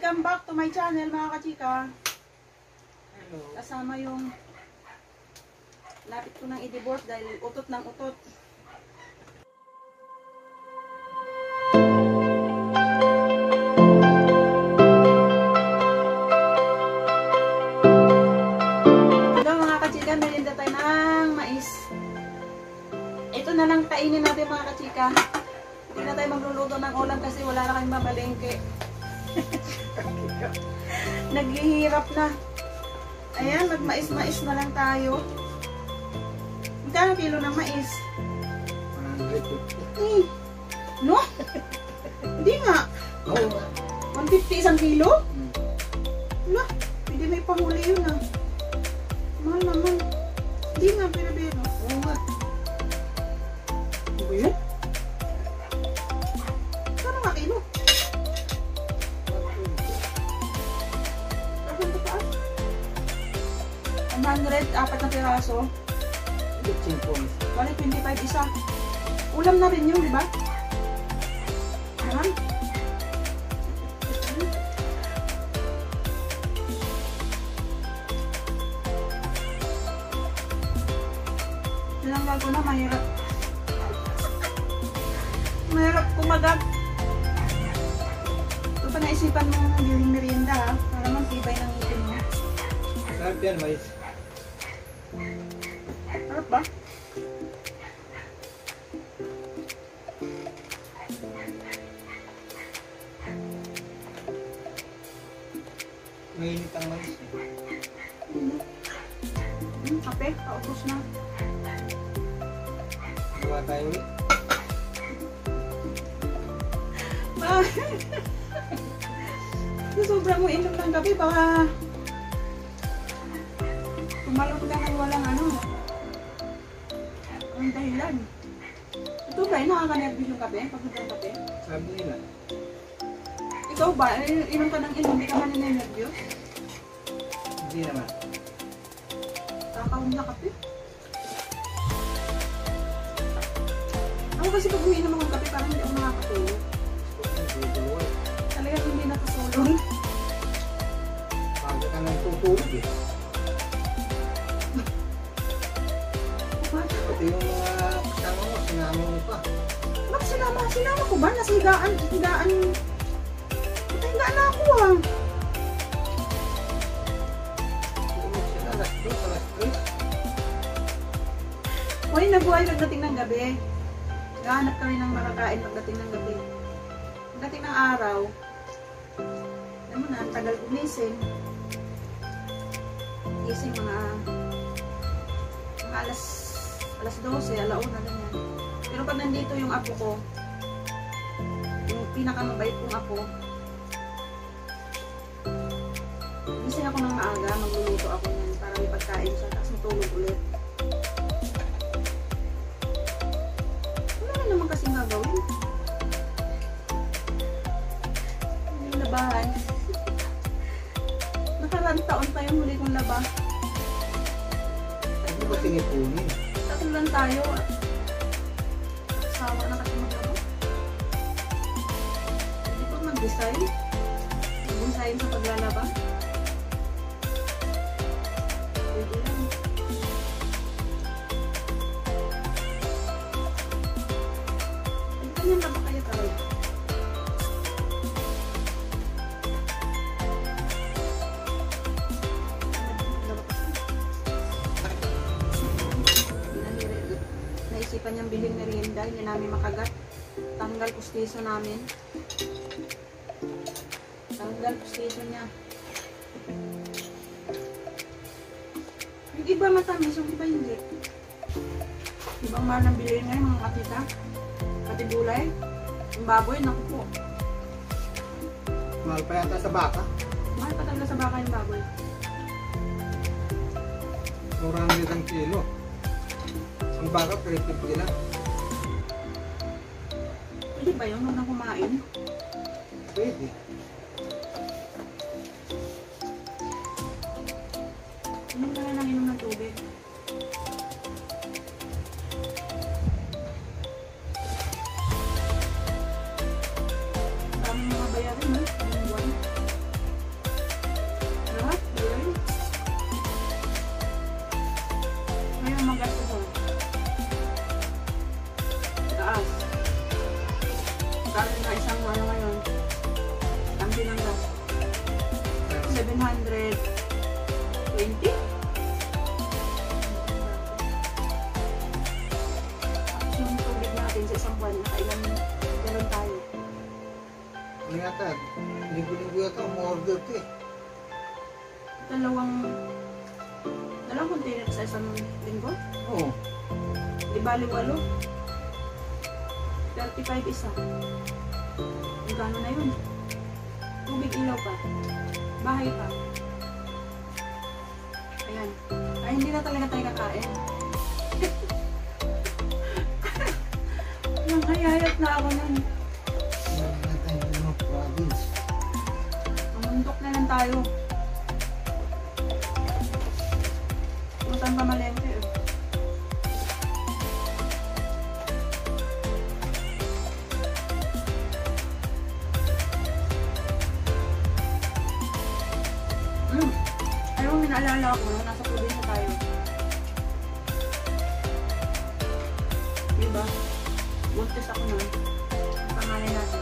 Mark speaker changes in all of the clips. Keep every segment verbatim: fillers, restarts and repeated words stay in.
Speaker 1: Welcome back to my channel mga kachika.
Speaker 2: Hello.
Speaker 1: Kasama yung lapit ko ng i-divorce dahil utot ng utot. Hello mga kachika, merinda tayo ng mais. Ito na lang kainin natin mga kachika. Hindi na tayo magluluto ng ulam kasi wala na kayong mamalengke. Naghihirap na. Ayan, magmais-mais na lang tayo. Magkano kilo ng mais?
Speaker 2: one fifty.
Speaker 1: Eh, no? Hindi nga.
Speaker 2: Oh.
Speaker 1: one fifty isang kilo?
Speaker 2: Hmm.
Speaker 1: Wala, hindi may pahuli yun ah. Mahal naman. Hindi nga, pero-pero.
Speaker 2: Oo nga.
Speaker 1: Ano ba yun? Kano nga kilo? one hundred, apat na piraso.
Speaker 2: fifteen pounds.
Speaker 1: Bali, twenty-five isa. Ulam na rin yun, di ba? Ayan. Tinanggal ko na, mahirap. Mahirap kumagat. Ito pa naisipan mo ng biling merienda ha, para magtibay ng ngipin mo.
Speaker 2: Sarap yan, mais.
Speaker 1: Harap ba?
Speaker 2: Mainit ang mais eh.
Speaker 1: Hmm. Hmm, kape, paubos na.
Speaker 2: Gawa tayo ulit.
Speaker 1: Ah. Sobra mo inom ng gabi, baka tumalon ka ng walang ano. Ang dahilan. Ito ba, nakaka-nervous yung kape? Pag ng kape?
Speaker 2: Sabi nila.
Speaker 1: Ikaw ba, eh, inom ka ng inom, hindi ka man nervous?
Speaker 2: Hindi naman.
Speaker 1: Kakawin na kape. Ako kasi pag umiinom ako ng kape, parang hindi ako nakakatulog.
Speaker 2: Hindi tulungan.
Speaker 1: Talagang hindi nakasulong.
Speaker 2: Paga ka nang tutulog eh. Pati yung mga kasama mo, sinama mo pa.
Speaker 1: Bakit sinama? Sinama ko ba? Nasa higaan, higaan. Higaan na ako ah.
Speaker 2: Tulog sila, alas dos, alas tres.
Speaker 1: Uy, nabuhay pagdating ng gabi. Naghahanap kami ng makakain pagdating ng gabi. Pagdating ng araw, alam mo na, ang tagal gumising. Gising mga, mga alas, alas dose, alauna na yan. Pero pag nandito yung apo ko, yung pinakamabait kong apo, gising ako ng maaga, magluluto ako yan para may pagkain siya, tapos matulog ulit. Wala na naman kasing gagawin. Yung labahan. Nakaraan taon pa yung huli kong laba.
Speaker 2: Ano ba tinipunin?
Speaker 1: Tatlo lang tayo. Sawa na kasi maglaba. Hindi pa mag-design. Mag-design sa paglalaba. Pwede lang. Ang kanyang laba kayo tawag. Naisipan niyang biling merienda, hindi namin makagat. Tanggal pustiso namin. Tanggal pustiso niya. Yung iba matamis, yung iba hindi. Ibang mahal ng bilhin ngayon mga kapita. Pati gulay. Yung baboy, naku po.
Speaker 2: Mahal pa yata sa baka.
Speaker 1: Mahal pa talaga sa baka yung baboy.
Speaker 2: Murang litang kilo. Ang baka, three fifty lang.
Speaker 1: Pwede ba yun nung kumain?
Speaker 2: Pwede.
Speaker 1: Inom ka na lang inom ng tubig. Dami mga bayarin ha. Ang buwan. two hundred twenty. Tapos yung tubig natin sa isang buwan, nakailan gano'n tayo.
Speaker 2: Ano yata? Linggo-linggo yata umorder ko eh.
Speaker 1: Dalawang, dalawang container sa isang linggo.
Speaker 2: Oo.
Speaker 1: Di bali walo. thirty-five isa. Kung gano'n na yun. Tubig ilaw pa. Bahay pa. Ayan. Ay, hindi na talaga tayo kakain. Nang hayayat na ako nun.
Speaker 2: Meron na tayo ano, province.
Speaker 1: Mamundok na lang tayo. Pumuntan pa malengke eh. Hmm. Ayaw mo naalala ako nung nasa probinsya tayo. Diba? Buntis ako nun. Ang pangalan natin.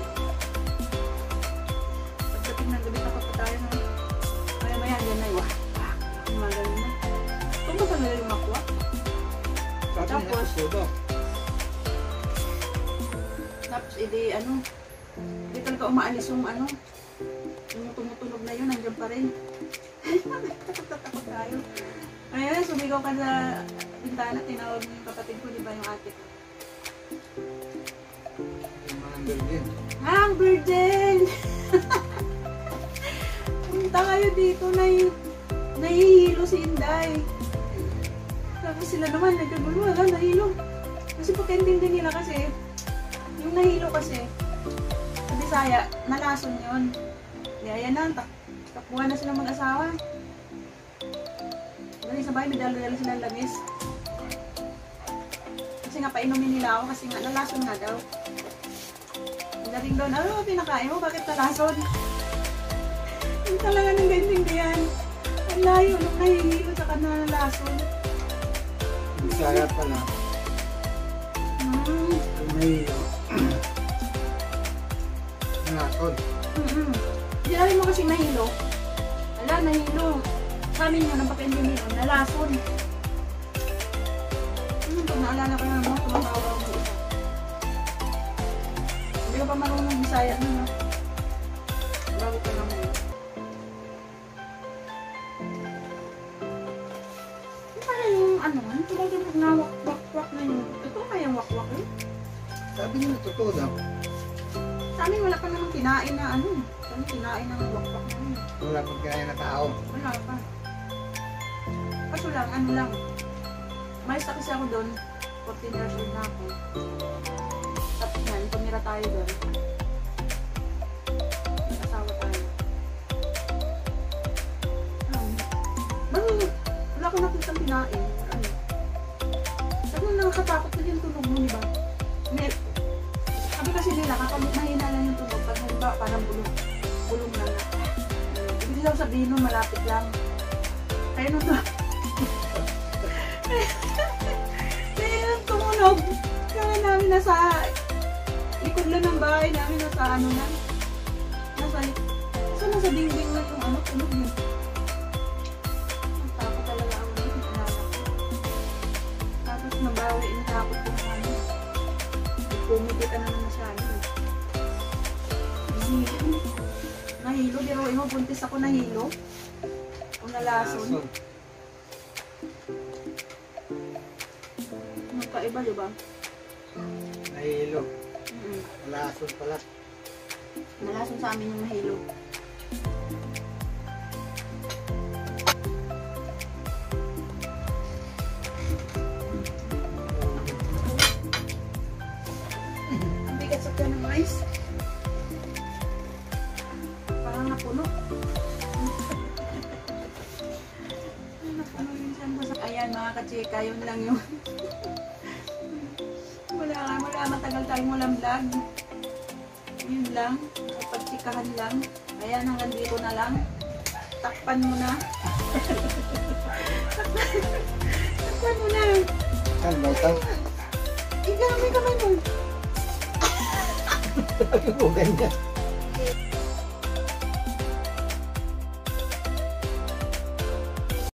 Speaker 1: Pagdating ng gabi tapos pa tayo na. Maya maya yan na wah. Wah. Ang magaling na. Kung ba talaga yung makuha?
Speaker 2: Sabi niya
Speaker 1: Tapos,
Speaker 2: sa soda.
Speaker 1: tapos edi ano. Hindi talaga umaalis yung ano. Yung tumutunog na yun. Nandiyan pa rin. Takot-takot tayo. Ngayon, sumigaw ka sa bintana. Tinawag mo yung kapatid ko. Di ba yung ate ko?
Speaker 2: Yung mga virgin.
Speaker 1: Ang virgin! Punta kayo dito na nahihilo si Inday. Tapos sila naman nagkagulo, wala, nahilo. Kasi pagkaintindi nila kasi, yung nahilo kasi, sa Bisaya, nalason yun. Kaya yan na, tak takbuhan na silang mag-asawa. Dali sa bahay, may dalo-dalo silang langis. Kasi nga, painumin nila ako kasi nga, nalason nga daw. Dating doon, ano pinakain mo? Bakit nalason? Hindi talaga nang gaintindihan. Ang layo, nung nahihilo sa kanila nalason.
Speaker 2: Bisaya pala.
Speaker 1: Hmm.
Speaker 2: May nakon.
Speaker 1: Mm-mm. Sinabi mo kasi nahilo. Ala, nahilo. Sa amin yun, ang pakaintindi nun, nalason. Hmm, pag naalala ko na mo, tumatawa ko isa. Hindi ka pa marunong Bisaya na, no? Bago ka lang mo. Ano kaya yung ano, ano talaga na wak-wak na yun? Ito kaya yung wak-wak eh?
Speaker 2: Sabi niya totoo daw.
Speaker 1: Sa amin wala pa namang kinain na ano. Kami kinain ng wak-wak na yun.
Speaker 2: Wala pang kaya na tao.
Speaker 1: Wala pa. Kaso lang, ano lang. Mayos na kasi ako doon. fourteen years old na ako. Tapos yan, tumira tayo doon. Nag-asawa tayo. Ano? Bago, wala ko nakitang kinain. Ano? Sabi mo nakakatakot na yung tunog mo, di ba? May, sabi kasi nila, kapag mahina lang yung tunog, pag halimbawa parang bulong, bulong lang na. Ibig lang sabihin nun, malapit lang. Kaya nung to. Kaya nung tumunog, kaya namin nasa likod lang ng bahay namin, nasa ano lang. Nasa likod. Kasi nasa dingding lang yung ano, tunog yun. Takot talaga ako na yung alala ko. Tapos nabawi, natakot ko ng ano. Pumiti ka naman masyado. Nahilo. Nahilo, biruin mo, buntis ako nahilo. O nalason.
Speaker 2: Nakon.
Speaker 1: Magkaiba, di ba?
Speaker 2: Nahihilo.
Speaker 1: Mm-hmm.
Speaker 2: Lason pala.
Speaker 1: Nalason sa amin yung nahilo. Ang bigat sa tiyan ng mais. Parang napuno. Napuno yung tiyan mo. Ayan mga kachika, yun lang yun. Wala nga, wala matagal tayong walang vlog. Yun lang, pagchikahan lang. Ayan, hanggang dito na lang. Takpan mo na. Takpan, takpan mo na.
Speaker 2: Saan ba ito?
Speaker 1: Igamay kamay mo.
Speaker 2: Sabi mo ganyan.